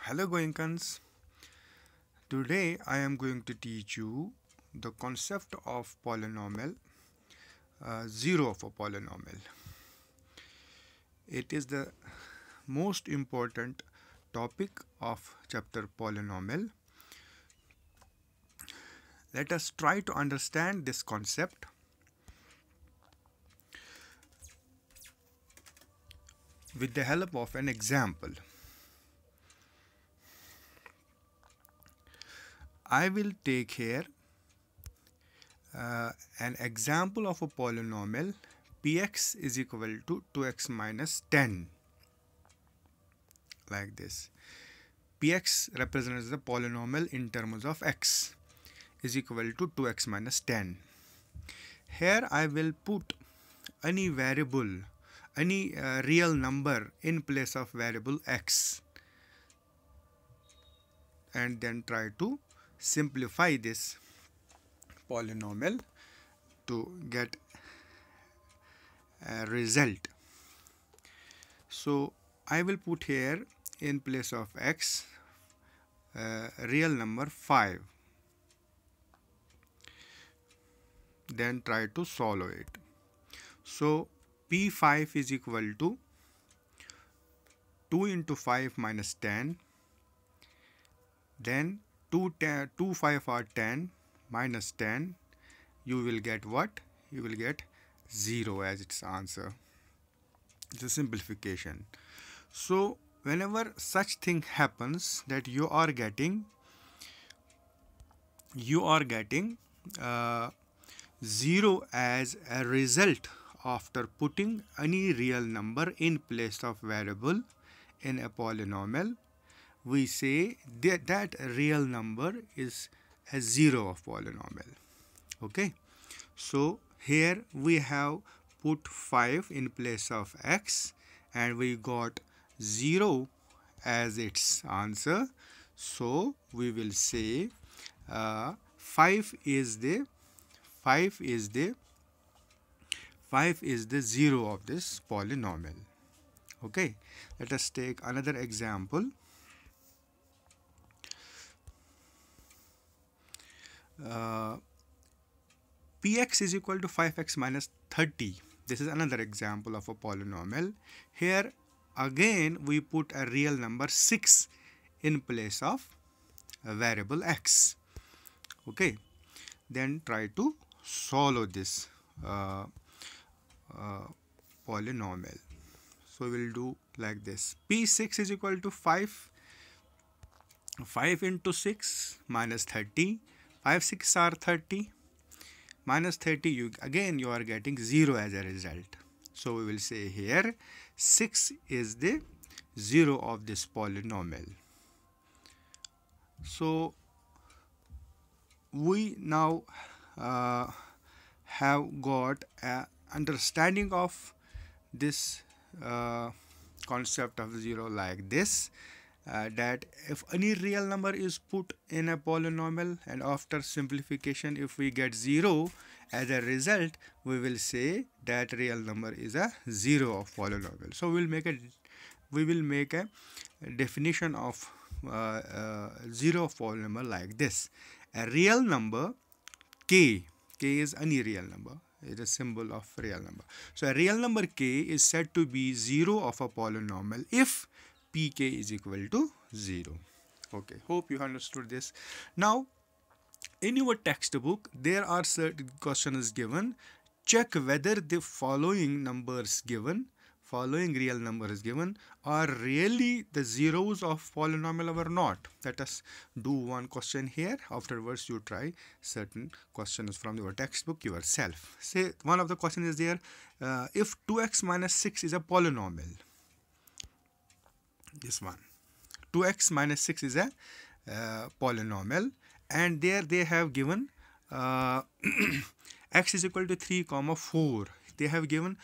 Hello Goenkans. Today I am going to teach you the concept of polynomial, zero of a polynomial. It is the most important topic of chapter polynomial. Let us try to understand this concept. With the help of an example. I will take here an example of a polynomial px is equal to 2x minus 10, like this. Px represents the polynomial in terms of x is equal to 2x minus 10. Here I will put any variable, any real number in place of variable x, and then try to simplify this polynomial to get a result. So I will put here in place of x real number 5, then try to solve it. So P5 is equal to 2 into 5 minus 10, then 2 5 are 10 minus 10, you will get what? You will get 0 as its answer. It's a simplification. So whenever such thing happens that you are getting 0 as a result after putting any real number in place of variable in a polynomial, we say that real number is a 0 of polynomial. Okay, so here we have put 5 in place of x and we got 0 as its answer. So we will say 5 is the 0 of this polynomial. Okay, let us take another example. Px is equal to 5x minus 30. This is another example of a polynomial. Here again we put a real number 6 in place of a variable x. Okay, then try to solve this polynomial. So we'll do like this. P6 is equal to 5 into 6 minus 30. 5 6 are 30 minus 30, you are getting 0 as a result. So we will say here 6 is the 0 of this polynomial. So we now have got an understanding of this concept of 0 like this. That if any real number is put in a polynomial and after simplification if we get 0 as a result, we will say that real number is a 0 of polynomial. So we will make a definition of 0 of polynomial like this. A real number k is any real number, it is a symbol of real number. So a real number k is said to be 0 of a polynomial if pk is equal to 0. Okay, hope you understood this. Now in your textbook there are certain questions given. Check whether the following real numbers given are really the zeros of polynomial or not. Let us do one question here. Afterwards you try certain questions from your textbook yourself. Say one of the questions is there, if 2x minus 6 is a polynomial. This one, 2x minus 6 is a polynomial, and there they have given x is equal to 3 comma 4. They have given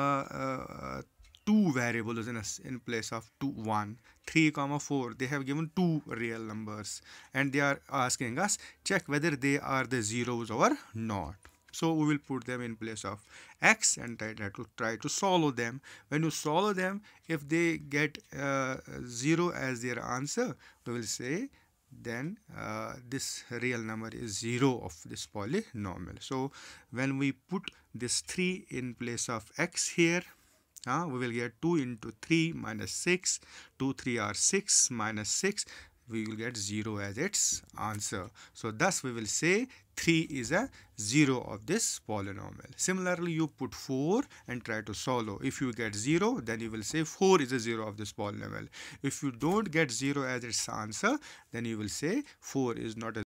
two variables in place of 2 1 3 comma 4. They have given two real numbers and they are asking us check whether they are the zeros or not. So we will put them in place of x and try to solve them. When you solve them, if they get 0 as their answer, we will say then this real number is 0 of this polynomial. So when we put this 3 in place of x here, we will get 2 into 3 minus 6. 2 3 are 6 minus 6. We will get 0 as its answer. So thus we will say 3 is a 0 of this polynomial. Similarly, you put 4 and try to solve. If you get 0, then you will say 4 is a 0 of this polynomial. If you don't get 0 as its answer, then you will say 4 is not a